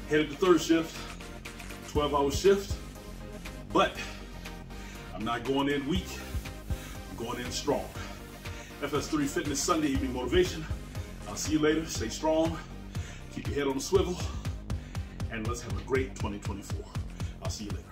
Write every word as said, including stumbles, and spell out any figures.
Headed to third shift, twelve hour shift, but I'm not going in weak, I'm going in strong. F S three Fitness Sunday Evening Motivation. I'll see you later. Stay strong, keep your head on the swivel, and let's have a great twenty twenty-four. I'll see you later.